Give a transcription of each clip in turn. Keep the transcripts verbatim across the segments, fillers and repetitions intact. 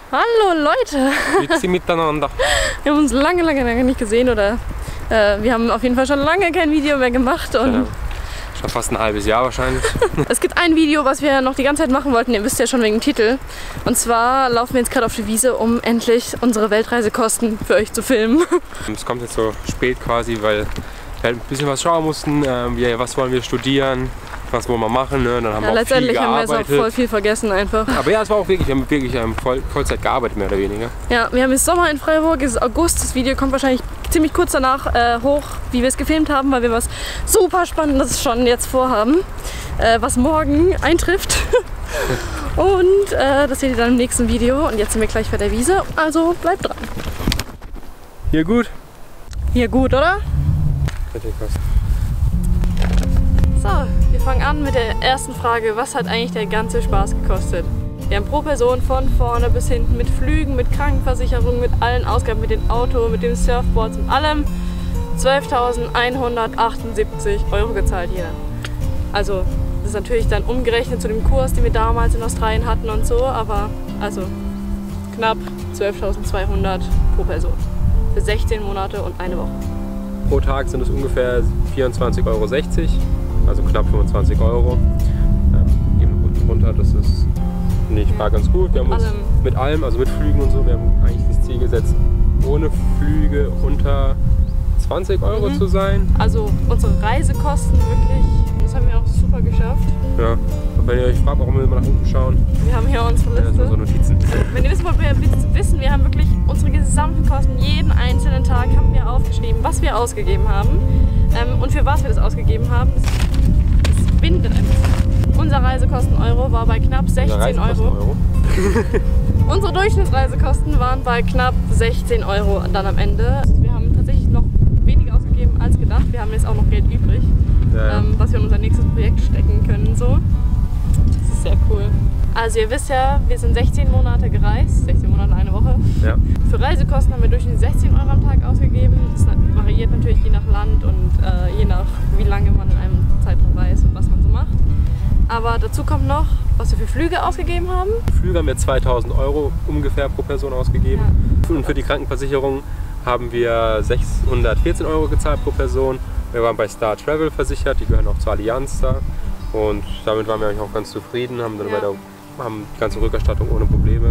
Hallo Leute! Grüezi miteinander. Wir haben uns lange, lange, lange nicht gesehen oder äh, wir haben auf jeden Fall schon lange kein Video mehr gemacht. Und Ja, schon fast ein halbes Jahr wahrscheinlich. es gibt ein Video, was wir noch die ganze Zeit machen wollten, ihr wisst ja schon wegen dem Titel. Und zwar laufen wir jetzt gerade auf die Wiese, um endlich unsere Weltreisekosten für euch zu filmen. Es kommt jetzt so spät quasi, weil wir halt ein bisschen was schauen mussten. Ähm, wir, was wollen wir studieren? Was wollen wir machen? Ne? Dann haben Ja, wir auch letztendlich viel haben wir gearbeitet. jetzt auch voll viel vergessen einfach. Aber ja, es war auch wirklich, wir haben wirklich ähm, voll, Vollzeit gearbeitet, mehr oder weniger. Ja, wir haben jetzt Sommer in Freiburg, es ist August, das Video kommt wahrscheinlich ziemlich kurz danach äh, hoch, wie wir es gefilmt haben, weil wir was super Spannendes schon jetzt vorhaben, äh, was morgen eintrifft. Und äh, das seht ihr dann im nächsten Video. Und jetzt sind wir gleich bei der Wiese, also bleibt dran. Hier gut? Hier gut, oder? So, wir fangen an mit der ersten Frage. Was hat eigentlich der ganze Spaß gekostet? Wir haben pro Person von vorne bis hinten mit Flügen, mit Krankenversicherung, mit allen Ausgaben, mit dem Auto, mit dem Surfboard und allem zwölftausendeinhundertachtundsiebzig Euro gezahlt jeder. Also das ist natürlich dann umgerechnet zu dem Kurs, den wir damals in Australien hatten und so, aber also knapp zwölftausendzweihundert pro Person für sechzehn Monate und eine Woche. Pro Tag sind es ungefähr vierundzwanzig Euro sechzig, also knapp fünfundzwanzig Euro. Ähm, eben unten runter, das ist, finde ich, war ganz gut. Wir haben uns allem. mit allem, also mit Flügen und so, wir haben eigentlich das Ziel gesetzt, ohne Flüge unter zwanzig Euro Mhm. zu sein. Also unsere Reisekosten wirklich, das haben wir auch super geschafft. Ja. Und wenn ihr euch fragt, warum wir immer nach unten schauen, Wir haben hier unsere ja, das sind so Liste. Notizen. Wenn ihr wissen wollt, wir wissen, wir haben wirklich unsere gesamten Kosten, jeden einzelnen Tag haben wir aufgeschrieben, was wir ausgegeben haben ähm, und für was wir das ausgegeben haben. Das, das bindet einfach. Unser Reisekosten-Euro war bei knapp sechzehn Euro. Euro. Unsere Durchschnittsreisekosten waren bei knapp sechzehn Euro dann am Ende. Also wir haben tatsächlich noch weniger ausgegeben als gedacht. Wir haben jetzt auch noch Geld übrig, Ja, ja. ähm, was wir in unser nächstes Projekt stecken können. So. Das ist sehr cool. Also ihr wisst ja, wir sind sechzehn Monate gereist, sechzehn Monate, eine Woche. Ja. Für Reisekosten haben wir durchschnittlich sechzehn Euro am Tag ausgegeben. Das variiert natürlich je nach Land und äh, je nach wie lange man in einem Zeitraum reist und was man so macht. Aber dazu kommt noch, was wir für Flüge ausgegeben haben. Flüge haben wir zweitausend Euro ungefähr pro Person ausgegeben. Ja. Und für die Krankenversicherung haben wir sechshundertvierzehn Euro gezahlt pro Person. Wir waren bei Star Travel versichert, die gehören auch zur Allianz da. Und damit waren wir eigentlich auch ganz zufrieden, haben dann Ja. bei der, haben die ganze Rückerstattung ohne Probleme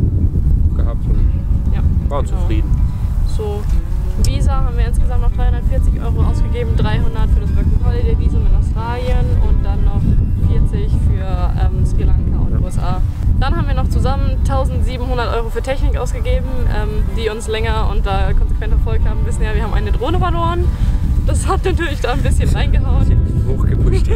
gehabt und Ja, waren genau. zufrieden. So, Visa haben wir insgesamt noch dreihundertvierzig Euro ausgegeben, dreihundert für das Working Holiday Visum in Australien und dann noch vierzig für ähm, Sri Lanka und U S A. Dann haben wir noch zusammen tausendsiebenhundert Euro für Technik ausgegeben, ähm, die uns länger und da konsequent verfolgt haben, wissen ja, wir haben eine Drohne verloren. Das hat natürlich da ein bisschen reingehauen. Hochgepusht.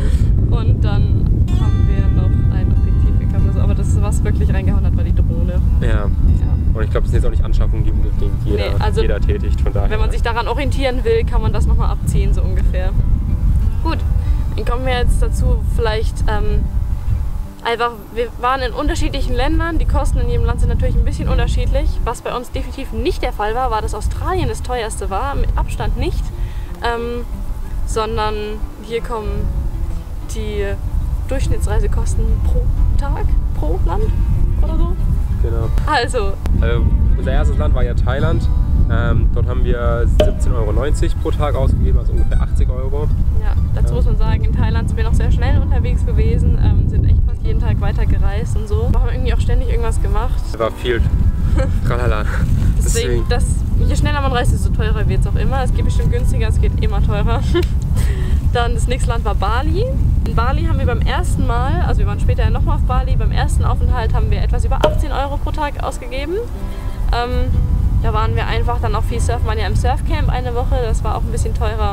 Und dann haben wir noch ein Objektiv gekauft, also, aber das, was wirklich reingehauen hat, war die Drohne. Ja. Ja. Und ich glaube, das sind jetzt auch nicht Anschaffungen, die unbedingt jeder, Nee, also jeder tätigt. Von daher. Wenn man sich daran orientieren will, kann man das nochmal abziehen, so ungefähr. Gut, dann kommen wir jetzt dazu, vielleicht ähm, einfach, wir waren in unterschiedlichen Ländern, die Kosten in jedem Land sind natürlich ein bisschen unterschiedlich. Was bei uns definitiv nicht der Fall war, war, dass Australien das teuerste war, mit Abstand nicht, ähm, sondern hier kommen die Durchschnittsreisekosten pro Tag, pro Land oder so. Genau. Also, Also, unser erstes Land war ja Thailand. Ähm, dort haben wir siebzehn Euro neunzig pro Tag ausgegeben, also ungefähr achtzig Euro. ja, dazu Ja. muss man sagen, in Thailand sind wir noch sehr schnell unterwegs gewesen, ähm, sind echt fast jeden Tag weiter gereist und so. Wir haben irgendwie auch ständig irgendwas gemacht. Es war viel tralala. Deswegen, das, je schneller man reist, desto teurer wird es auch immer. Es geht bestimmt günstiger, es geht immer teurer. Dann das nächste Land war Bali. In Bali haben wir beim ersten Mal, also wir waren später ja nochmal auf Bali, beim ersten Aufenthalt haben wir etwas über achtzehn Euro pro Tag ausgegeben. Ähm, da waren wir einfach dann auch viel surfen, waren ja im Surfcamp eine Woche, das war auch ein bisschen teurer.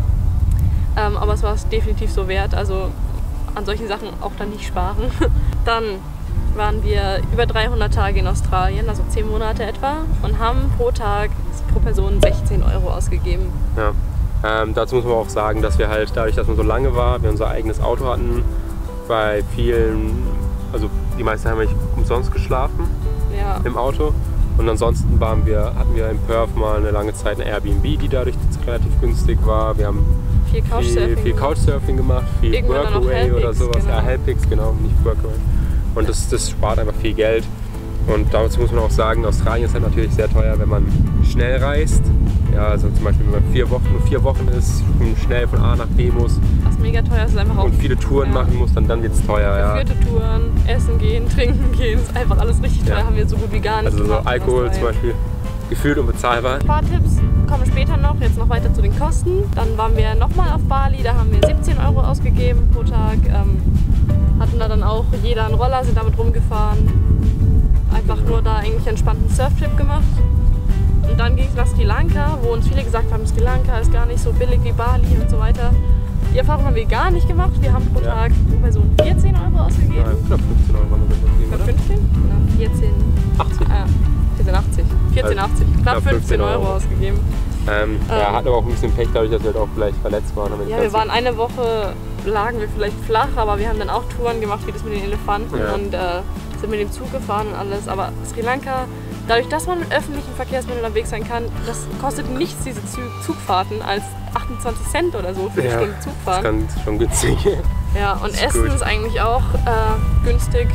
Ähm, aber es war es definitiv so wert, also an solchen Sachen auch dann nicht sparen. Dann waren wir über dreihundert Tage in Australien, also zehn Monate etwa, und haben pro Tag, pro Person sechzehn Euro ausgegeben. Ja. Ähm, dazu muss man auch sagen, dass wir halt dadurch, dass man so lange war, wir unser eigenes Auto hatten, bei vielen, also die meisten haben nicht umsonst geschlafen Ja. im Auto. Und ansonsten waren wir, hatten wir in Perth mal eine lange Zeit eine Airbnb, die dadurch relativ günstig war. Wir haben Viel Couchsurfing. viel, viel Couchsurfing gemacht, viel Irgendwann dann auch Workaway oder Helpix, sowas. genau. Ja, Helpix, genau, nicht Workaway. Und das, das spart einfach viel Geld. Und dazu muss man auch sagen, Australien ist halt natürlich sehr teuer, wenn man schnell reist. Ja, also zum Beispiel, wenn man vier Wochen, nur vier Wochen ist und schnell von A nach B muss. Was mega teuer ist, ist einfach auch. Und viele Touren ja. machen muss, dann, dann wird es teuer. Ja. Geführte Touren, essen gehen, trinken gehen, ist einfach alles richtig teuer, ja. haben wir so gut wie gar nicht. Also so Alkohol zum Beispiel, gefühlt unbezahlbar. Ein paar Tipps kommen später noch, jetzt noch weiter zu den Kosten. Dann waren wir nochmal auf Bali, da haben wir siebzehn Euro ausgegeben pro Tag. Ähm, hatten da dann auch jeder einen Roller, sind damit rumgefahren. Einfach nur da eigentlich entspannten Surftrip gemacht. Und dann ging es nach Sri Lanka, wo uns viele gesagt haben, Sri Lanka ist gar nicht so billig wie Bali und so weiter. Die Erfahrung haben wir gar nicht gemacht. Wir haben pro ja. Tag pro Person vierzehn Euro ausgegeben. Nein, knapp fünfzehn Euro haben wir ausgegeben, knapp fünfzehn? Ja, vierzehn. achtzig. Ah, vierzehn achtzig. vierzehn achtzig. Also knapp fünfzehn Euro ausgegeben. Ähm, ja, ähm, hatten aber auch ein bisschen Pech, dadurch, dass wir halt auch vielleicht verletzt waren. Ja, wir waren eine Woche, lagen wir vielleicht flach, aber wir haben dann auch Touren gemacht, wie das mit den Elefanten ja. und äh, sind mit dem Zug gefahren und alles. Aber Sri Lanka, dadurch, dass man mit öffentlichen Verkehrsmitteln unterwegs sein kann, das kostet nichts, diese Zugfahrten, als achtundzwanzig Cent oder so für eine ja, Stunde Zugfahren. Das ist schon günstig. Ja, und ist Essen gut. ist eigentlich auch äh, günstig.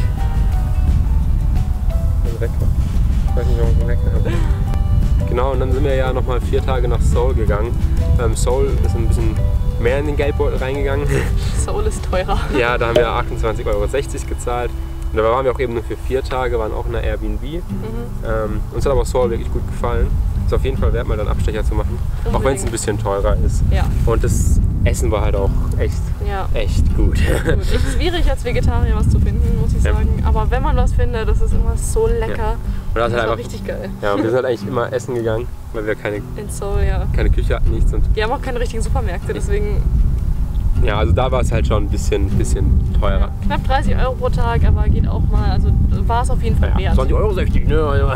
Ich weiß nicht, ob ich einen Wecker habe. Genau, und dann sind wir ja nochmal vier Tage nach Seoul gegangen. Ähm, Seoul ist ein bisschen mehr in den Geldbeutel reingegangen. Seoul ist teurer. Ja, da haben wir achtundzwanzig Euro sechzig gezahlt. Und da waren wir auch eben nur für vier Tage, waren auch in der Airbnb. Mhm. Ähm, uns hat aber Seoul wirklich gut gefallen. Ist auf jeden Fall wert, mal dann Abstecher zu machen. Unbedingt. Auch wenn es ein bisschen teurer ist. Ja. Und das Essen war halt auch echt, ja. echt gut. gut. Echt schwierig als Vegetarier was zu finden, muss ich ja. sagen. Aber wenn man was findet, das ist immer so lecker. Ja. Und das, das war halt einfach, richtig geil. Ja, und wir sind halt eigentlich immer essen gegangen, weil wir keine, in Seoul, ja. keine Küche hatten, nichts. Und die haben auch keine richtigen Supermärkte, deswegen... Ja, also da war es halt schon ein bisschen, bisschen teurer. Ja, knapp dreißig Euro pro Tag, aber geht auch mal, also war es auf jeden Fall ja, wert. zwanzig Euro sechzig, ne?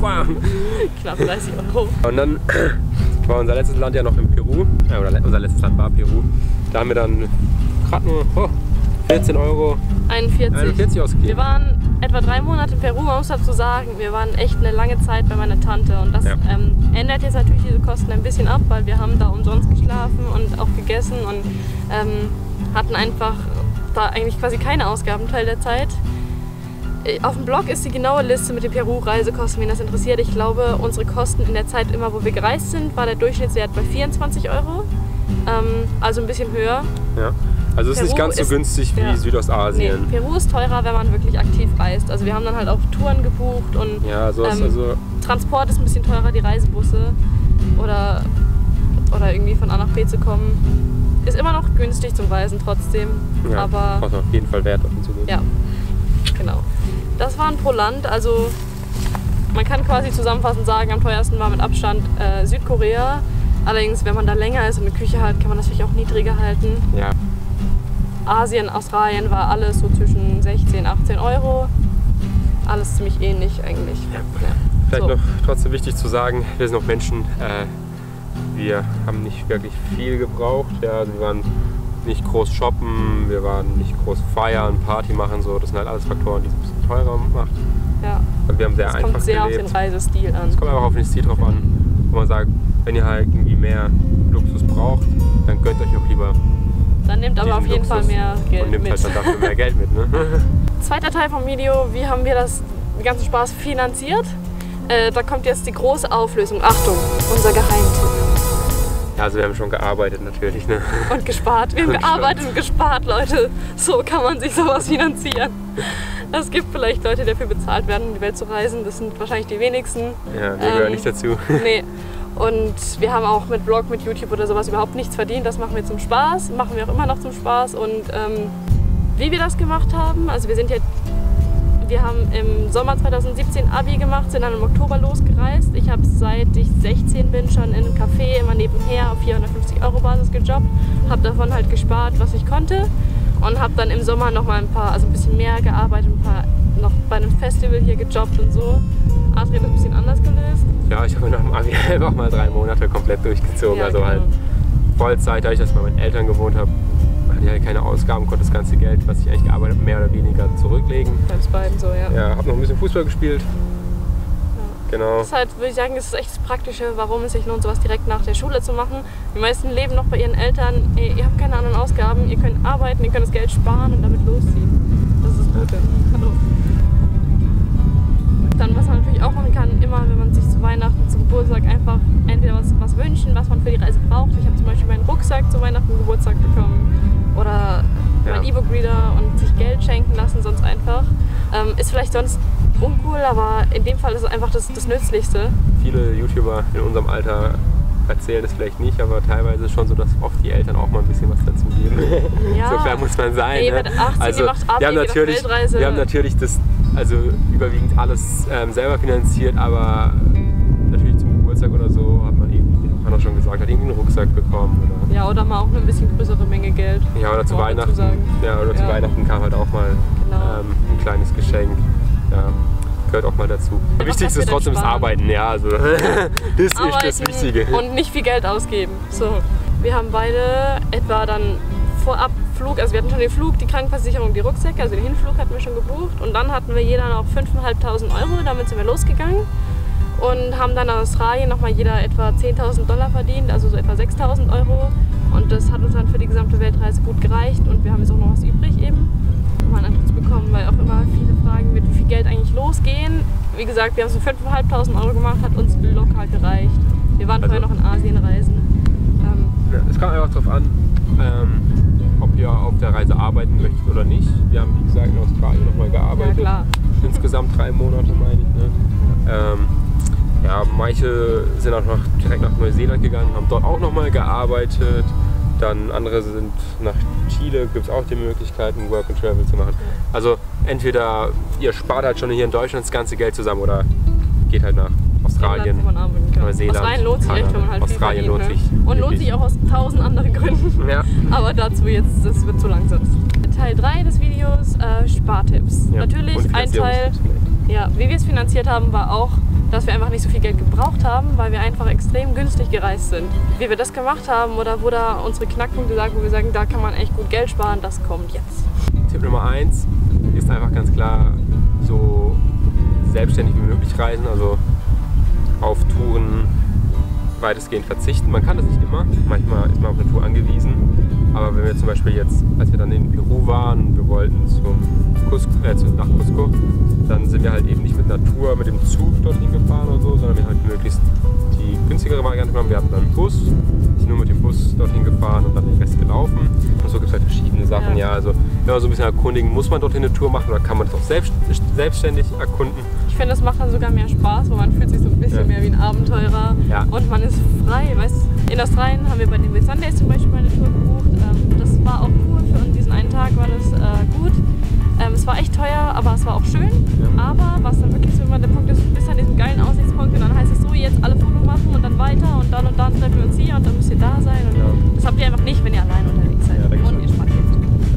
Knapp dreißig Euro. Und dann war unser letztes Land ja noch in Peru, äh, oder unser letztes Land war Peru. Da haben wir dann gerade nur oh, vierzehn Euro einundvierzig. einundvierzig ausgegeben. Wir waren etwa drei Monate in Peru, man muss dazu sagen, wir waren echt eine lange Zeit bei meiner Tante und das ja. ähm, ändert jetzt natürlich diese Kosten ein bisschen ab, weil wir haben da umsonst geschlafen und auch gegessen und ähm, hatten einfach da eigentlich quasi keine Ausgaben Teil der Zeit. Auf dem Blog ist die genaue Liste mit den Peru-Reisekosten, wen das interessiert. Ich glaube, unsere Kosten in der Zeit immer, wo wir gereist sind, war der Durchschnittswert bei vierundzwanzig Euro, ähm, also ein bisschen höher. Ja. Also es ist nicht ganz so ist, günstig wie ja. Südostasien. Nee, Peru ist teurer, wenn man wirklich aktiv reist. Also wir haben dann halt auch Touren gebucht und ja, so ist ähm, also Transport ist ein bisschen teurer, die Reisebusse oder, oder irgendwie von A nach B zu kommen. Ist immer noch günstig zum Reisen trotzdem, ja, aber auf jeden Fall wert, davon zu gehen. Ja, genau. Das waren pro Land, also man kann quasi zusammenfassend sagen, am teuersten war mit Abstand äh, Südkorea. Allerdings, wenn man da länger ist und eine Küche hat, kann man das natürlich auch niedriger halten. Ja. Asien, Australien war alles so zwischen sechzehn, achtzehn Euro. Alles ziemlich ähnlich eigentlich. Ja. Ja. Vielleicht so. noch trotzdem wichtig zu sagen, wir sind auch Menschen, äh, wir haben nicht wirklich viel gebraucht. Ja, also wir waren nicht groß shoppen, wir waren nicht groß feiern, Party machen, so. Das sind halt alles Faktoren, die es ein bisschen teurer macht. Ja. Also wir haben sehr das einfach kommt sehr gelebt. auf den Reisestil an. Es kommt einfach auf den Stil drauf an, wo man sagt, wenn ihr halt irgendwie mehr Luxus braucht, dann gönnt euch auch lieber. Dann nehmt aber auf jeden Luxus Fall mehr Geld und nehmt mit. halt dann dafür mehr Geld mit. Ne? Zweiter Teil vom Video, wie haben wir das den ganzen Spaß finanziert? Äh, da kommt jetzt die große Auflösung. Achtung, unser Geheimtipp. Ja, also wir haben schon gearbeitet natürlich. Ne? Und gespart. Wir haben gearbeitet und gespart, Leute. So kann man sich sowas finanzieren. Es gibt vielleicht Leute, die dafür bezahlt werden, um die Welt zu reisen. Das sind wahrscheinlich die wenigsten. Ja, wir ähm, gehören nicht dazu. Nee. Und wir haben auch mit Vlog, mit YouTube oder sowas überhaupt nichts verdient. Das machen wir zum Spaß, machen wir auch immer noch zum Spaß. Und ähm, wie wir das gemacht haben, also wir sind jetzt, wir haben im Sommer zweitausendsiebzehn Abi gemacht, sind dann im Oktober losgereist. Ich habe seit ich sechzehn bin schon in einem Café immer nebenher auf vierhundertfünfzig Euro Basis gejobbt, habe davon halt gespart, was ich konnte und habe dann im Sommer noch mal ein paar, also ein bisschen mehr gearbeitet, ein paar noch bei einem Festival hier gejobbt und so. Adrian hat das ein bisschen anders gelöst. Ja, ich habe nach dem Abi einfach mal drei Monate komplett durchgezogen, ja, also genau. halt Vollzeit, da ich das bei meinen Eltern gewohnt habe. Hatte ich halt keine Ausgaben, konnte das ganze Geld, was ich eigentlich gearbeitet habe, mehr oder weniger zurücklegen. Bei uns beiden so, ja. Ja, habe noch ein bisschen Fußball gespielt. Ja. Genau. Das ist halt, würde ich sagen, das ist echt das Praktische, warum es sich lohnt, sowas direkt nach der Schule zu machen. Die meisten leben noch bei ihren Eltern, ey, ihr habt keine anderen Ausgaben, ihr könnt arbeiten, ihr könnt das Geld sparen und damit losziehen. Das ist das Gute. Hallo. Dann Geburtstag einfach entweder was, was wünschen, was man für die Reise braucht. Ich habe zum Beispiel meinen Rucksack zu Weihnachten und Geburtstag bekommen oder Ja. mein E-Book-Reader und sich Geld schenken lassen, sonst einfach. Ähm, ist vielleicht sonst uncool, aber in dem Fall ist es einfach das, das Nützlichste. Viele YouTuber in unserem Alter erzählen das vielleicht nicht, aber teilweise ist es schon so, dass oft die Eltern auch mal ein bisschen was dazu geben. Ja. So fair muss man sein. Ey, Ne? mit achtzehn, Also, ihr macht Abi, wir haben geht auf natürlich, Weltreise. wir haben natürlich das, also überwiegend alles ähm, selber finanziert, aber natürlich zum Geburtstag oder so hat man eben, wie Hannah schon gesagt hat, irgendwie einen Rucksack bekommen. Oder, Ja, oder mal auch eine bisschen größere Menge Geld. ja, oder zu Muss man dazu Weihnachten. sagen. Ja, oder zu Ja. Weihnachten kam halt auch mal Genau. ähm, ein kleines Geschenk. Ja, gehört auch mal dazu. Einfach, Wichtigste dass wir ist trotzdem das sparen. Arbeiten, ja, also das ist das Arbeiten Wichtige. und nicht viel Geld ausgeben. So. Wir haben beide etwa dann vorab Flug, also wir hatten schon den Flug, die Krankenversicherung, die Rucksäcke, also den Hinflug hatten wir schon gebucht und dann hatten wir jeder noch fünftausendfünfhundert Euro, damit sind wir losgegangen und haben dann in Australien nochmal jeder etwa zehntausend Dollar verdient, also so etwa sechstausend Euro und das hat uns dann für die gesamte Weltreise gut gereicht und wir haben jetzt auch noch was übrig eben, um einen Anschluss zu bekommen, weil auch immer viele fragen, mit wie viel Geld eigentlich losgehen. Wie gesagt, wir haben so fünftausendfünfhundert Euro gemacht, hat uns locker gereicht. Wir waren Also- vorher noch in Asien reisen. Ähm, Ja, es kommt einfach darauf an, ähm, ob ihr auf der Reise arbeiten möchtet oder nicht. Wir haben, wie gesagt, in Australien nochmal ja gearbeitet. klar. Insgesamt drei Monate, meine ich. Ne? Ähm, ja, manche sind auch noch direkt nach Neuseeland gegangen, haben dort auch nochmal gearbeitet. Dann andere sind nach Chile, gibt es auch die Möglichkeit, ein Work and Travel zu machen. Also entweder ihr spart halt schon hier in Deutschland das ganze Geld zusammen oder geht halt nach Australien. Land, wo man arbeiten kann. Neuseeland, Australien lohnt sich echt, wenn man halt Australien viel lohnt verdient, sich ne? Und lohnt wirklich. sich auch aus tausend anderen Gründen. Ja. Aber dazu jetzt, das wird zu lang sonst. Teil drei des Videos, äh, Spartipps. Ja. Natürlich Und ein Teil, Finanzierungstipps vielleicht. ja, wie wir es finanziert haben, war auch, dass wir einfach nicht so viel Geld gebraucht haben, weil wir einfach extrem günstig gereist sind. Wie wir das gemacht haben oder wo da unsere Knackpunkte sagen, wo wir sagen, da kann man echt gut Geld sparen, das kommt jetzt. Tipp Nummer eins ist einfach ganz klar so selbstständig wie möglich reisen, also auf Touren weitestgehend verzichten. Man kann das nicht immer, manchmal ist man auf eine Tour angewiesen, aber wenn wir zum Beispiel jetzt, als wir dann in Peru waren, wir wollten zum Cusco, äh, zu, nach Cusco, dann sind wir halt eben nicht mit einer Tour, mit dem Zug dorthin gefahren oder so, sondern wir haben halt möglichst die günstigere Variante genommen. Wir hatten dann einen Bus, sind nur mit dem Bus dorthin gefahren und dann den Rest gelaufen. Und so gibt es halt verschiedene Sachen. Ja. Ja. Also wenn man so ein bisschen erkundigen, muss man dorthin eine Tour machen oder kann man das auch selbst, selbstständig erkunden. Ich finde, das macht dann sogar mehr Spaß, weil man fühlt sich so ein bisschen Ja. mehr wie ein Abenteurer Ja. und man ist frei. Weißt, in Australien haben wir bei den Whit Sundays zum Beispiel mal eine Tour gebucht. Ähm, das war auch cool, für uns diesen einen Tag war das äh, gut. Ähm, es war echt teuer, aber es war auch schön. Ja. Aber was dann wirklich so immer der Punkt ist, du bist an diesem geilen Aussichtspunkt und dann heißt es so, jetzt alle Foto machen und dann weiter und dann und dann treffen wir uns hier und dann müsst ihr da sein. Und Ja. das habt ihr einfach nicht, wenn ihr allein unterwegs seid Ja, da gibt's und ihr Spaß habt.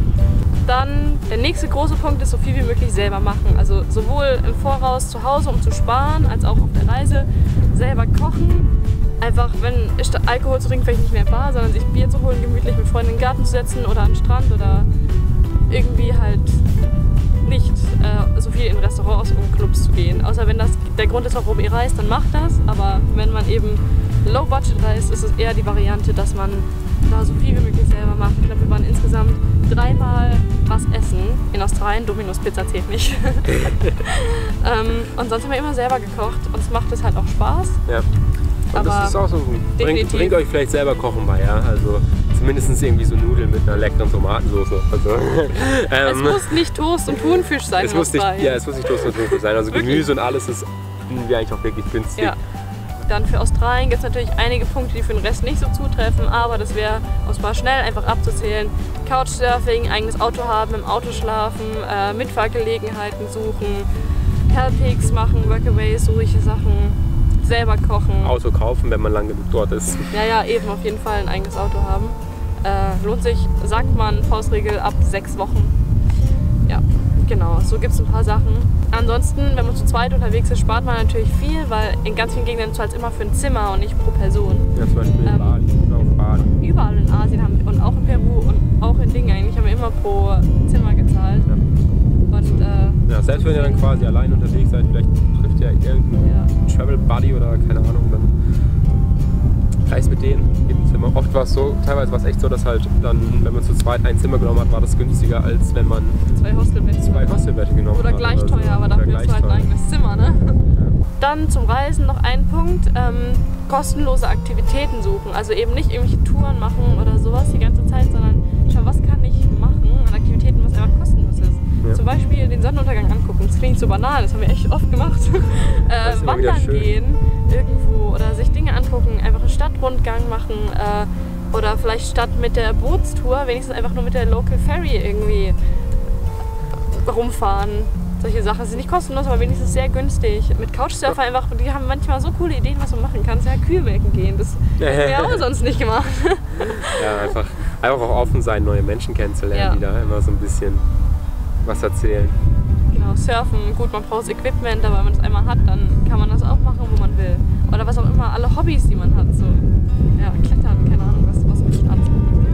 Dann der nächste große Punkt ist, so viel wie möglich selber machen. Also sowohl im Voraus zu Hause, um zu sparen, als auch auf der Reise selber kochen. Einfach, wenn statt Alkohol zu trinken vielleicht nicht mehr Bar, sondern sich Bier zu holen, gemütlich mit Freunden in den Garten zu setzen oder an den Strand oder irgendwie halt nicht äh, so viel in Restaurants und Clubs zu gehen. Außer wenn das der Grund ist, warum ihr reist, dann macht das. Aber wenn man eben low budget reist, ist es eher die Variante, dass man da so viel wie möglich selber macht. Ich glaube, wir waren insgesamt dreimal was essen in Australien. Domino's Pizza zählt nicht. ähm, und sonst haben wir immer selber gekocht und es macht es halt auch Spaß. Ja. Und Aber das ist auch so gut. Bringt, definitiv. bringt euch vielleicht selber Kochen bei, ja. Also zumindest irgendwie so Nudeln mit einer leckeren Tomatensauce. Also, Es ähm, muss nicht Toast und Thunfisch sein es in muss nicht, Australien. ja, es muss nicht Toast und Thunfisch sein. Also Wirklich? Gemüse und alles ist finden wir eigentlich auch wirklich günstig. Ja. Dann für Australien gibt es natürlich einige Punkte, die für den Rest nicht so zutreffen, aber das wäre, um es mal schnell einfach abzuzählen, Couchsurfing, eigenes Auto haben, im Auto schlafen, äh, Mitfahrgelegenheiten suchen, Helpings machen, Workaways, solche Sachen, selber kochen. Auto kaufen, wenn man lang genug dort ist. Ja, ja, eben auf jeden Fall ein eigenes Auto haben. Äh, lohnt sich, sagt man, Faustregel ab sechs Wochen. Ja, genau, so gibt es ein paar Sachen. Ansonsten, wenn man zu zweit unterwegs ist, spart man natürlich viel, weil in ganz vielen Gegenden zahlt es immer für ein Zimmer und nicht pro Person. Ja, zum Beispiel in Ähm, Bali oder auf Bali. Überall in Asien haben, und auch in Peru und auch in Dingen eigentlich haben wir immer pro Zimmer gezahlt. Ja. Und, äh, Ja, selbst wenn ihr dann quasi allein unterwegs seid, vielleicht trifft ihr irgendeinen ja. Travel Buddy oder keine Ahnung, dann reist mit denen, gebt ein Zimmer. Oft war es so, teilweise war es echt so, dass halt dann, wenn man zu zweit ein Zimmer genommen hat, war das günstiger, als wenn man zwei Hostelbetten zwei Hostelbetten genommen Oder hat. gleich oder so. teuer, aber Oder dafür gleich hast du halt ein teuer. eigenes Zimmer, ne? Ja. dann zum Reisen noch ein Punkt, ähm, kostenlose Aktivitäten suchen. Also eben nicht irgendwelche Touren machen oder sowas die ganze Zeit, sondern schauen, was kann ich machen an Aktivitäten, was einfach kostenlos ist. Ja. Zum Beispiel den Sonnenuntergang angucken. Das klingt so banal, das haben wir echt oft gemacht. äh, wandern gehen irgendwo oder sich Dinge angucken, einfach einen Stadtrundgang machen äh, oder vielleicht statt mit der Bootstour wenigstens einfach nur mit der Local Ferry irgendwie rumfahren. Solche Sachen sind nicht kostenlos, aber wenigstens sehr günstig. Mit Couchsurfer einfach, die haben manchmal so coole Ideen, was man machen kann. Ja, Kühe melken gehen, das hätten wir auch sonst nicht gemacht. Ja, einfach, einfach auch offen sein, neue Menschen kennenzulernen, ja. Die da immer so ein bisschen was erzählen. Genau, surfen, gut, man braucht das Equipment, aber wenn man es einmal hat, dann kann man das auch machen, wo man will. Oder was auch immer, alle Hobbys, die man hat, so, ja, klettern, keine Ahnung, was, was mich anzieht.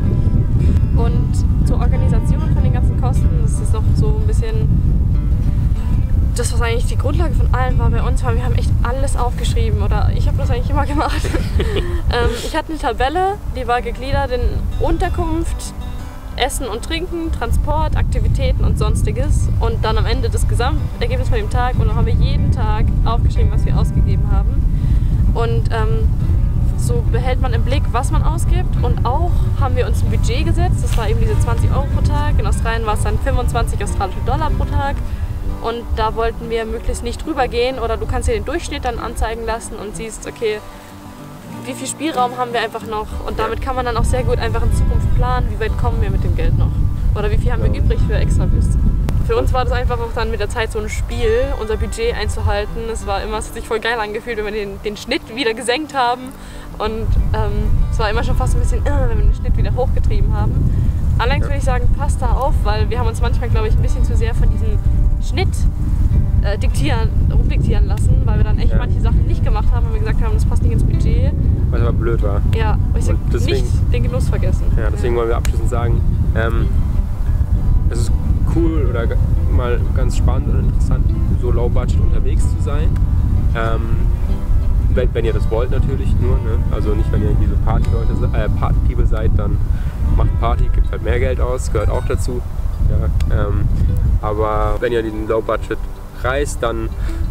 Und zur Organisation von den ganzen Kosten, das ist auch so ein bisschen das, was eigentlich die Grundlage von allem war bei uns, war, wir haben echt alles aufgeschrieben, oder ich habe das eigentlich immer gemacht. ähm, ich hatte eine Tabelle, die war gegliedert in Unterkunft, Essen und Trinken, Transport, Aktivitäten und Sonstiges und dann am Ende das Gesamtergebnis von dem Tag und dann haben wir jeden Tag aufgeschrieben, was wir ausgegeben haben. Und ähm, so behält man im Blick, was man ausgibt und auch haben wir uns ein Budget gesetzt, das war eben diese zwanzig Euro pro Tag, in Australien war es dann fünfundzwanzig australische Dollar pro Tag. Und da wollten wir möglichst nicht drüber gehen oder du kannst dir den Durchschnitt dann anzeigen lassen und siehst, okay, wie viel Spielraum haben wir einfach noch und damit kann man dann auch sehr gut einfach in Zukunft planen, wie weit kommen wir mit dem Geld noch oder wie viel haben wir übrig für Extrawüste. Für uns war das einfach auch dann mit der Zeit so ein Spiel, unser Budget einzuhalten. Es war immer, es hat sich voll geil angefühlt, wenn wir den, den Schnitt wieder gesenkt haben und ähm, es war immer schon fast ein bisschen, äh, wenn wir den Schnitt wieder hochgetrieben haben. Allerdings würde ich sagen, passt da auf, weil wir haben uns manchmal, glaube ich, ein bisschen zu sehr von diesem Schnitt äh, diktieren, rumdiktieren lassen, weil wir dann echt ja. manche Sachen nicht gemacht haben, weil wir gesagt haben, das passt nicht ins Budget. Weil es aber blöd war. Ja, und ich sag, deswegen, nicht den Genuss vergessen. Ja, deswegen ja. wollen wir abschließend sagen, ähm, es ist cool oder mal ganz spannend und interessant, so low budget unterwegs zu sein. Ähm, wenn, wenn ihr das wollt natürlich nur, ne? Also nicht, wenn ihr irgendwie so Party-Leute, äh, Party-People seid, dann macht Party, gibt halt mehr Geld aus, gehört auch dazu. Ja, ähm, aber wenn ihr diesen Low-Budget reist, dann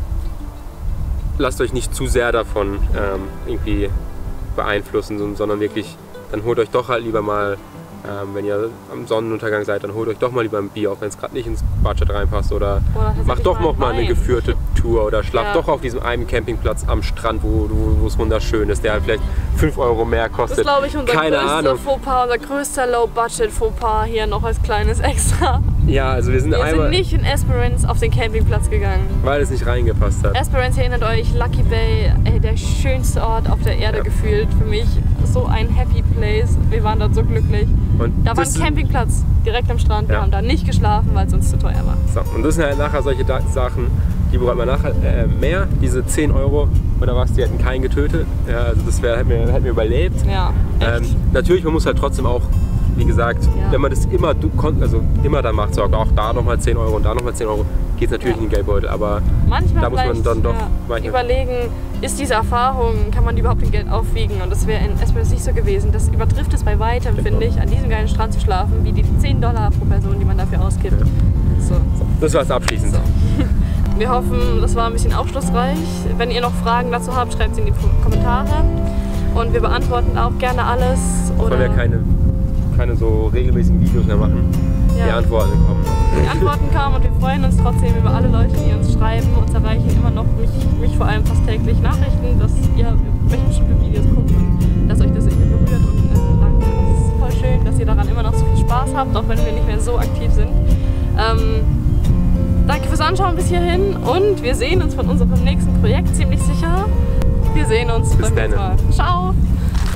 lasst euch nicht zu sehr davon ähm, irgendwie beeinflussen, sondern wirklich, dann holt euch doch halt lieber mal, ähm, wenn ihr am Sonnenuntergang seid, dann holt euch doch mal lieber ein Bier, auch wenn es gerade nicht ins Budget reinpasst oder, oder macht doch noch mal eine geführte Tour oder schlaft ja. doch auf diesem einen Campingplatz am Strand, wo, wo es wunderschön ist, der halt vielleicht fünf Euro mehr kostet. Das ist, glaube ich, unser Keine größter Ahnung. Fauxpas, unser größter Low-Budget-Fauxpas hier noch als kleines Extra. Ja, also wir sind wir einmal... Wir sind nicht in Esperance auf den Campingplatz gegangen. Weil es nicht reingepasst hat. Esperance, erinnert euch, Lucky Bay, ey, der schönste Ort auf der Erde ja. gefühlt. Für mich so ein Happy Place. Wir waren dort so glücklich. Und da war ein Campingplatz direkt am Strand. Ja. Wir haben da nicht geschlafen, weil es uns zu teuer war. So, und das sind halt nachher solche Sachen, die bereut man nachher äh, mehr. Diese zehn Euro oder was, die hätten keinen getötet. Ja, also das wär, hätten, wir, hätten wir überlebt. Ja, echt. Ähm, natürlich, man muss halt trotzdem auch, wie gesagt, ja. wenn man das immer, also immer dann macht, sagt auch da nochmal zehn Euro und da nochmal zehn Euro, geht es natürlich ja. in den Geldbeutel. Aber manchmal da muss man dann doch ja, überlegen, ist diese Erfahrung, kann man die überhaupt in Geld aufwiegen? Und das wäre in Esperance nicht so gewesen. Das übertrifft es bei weitem, genau. finde ich, an diesem geilen Strand zu schlafen, wie die zehn Dollar pro Person, die man dafür ausgibt. Ja. So. So, das war's abschließend. So. Wir hoffen, das war ein bisschen aufschlussreich. Wenn ihr noch Fragen dazu habt, schreibt sie in die Kommentare. Und wir beantworten auch gerne alles. Oder weil wir keine, keine so regelmäßigen Videos mehr machen. Ja. Die Antworten kommen noch. Die Antworten kommen und wir freuen uns trotzdem über alle Leute, die uns schreiben. Uns erreichen immer noch, mich, mich vor allem fast täglich, Nachrichten, dass ihr welche bestimmte Videos guckt und dass euch das irgendwie berührt. Und äh, danke. Es ist voll schön, dass ihr daran immer noch so viel Spaß habt, auch wenn wir nicht mehr so aktiv sind. Ähm, Danke fürs Anschauen bis hierhin und wir sehen uns von unserem nächsten Projekt ziemlich sicher. Wir sehen uns bis beim nächsten Mal. Ciao!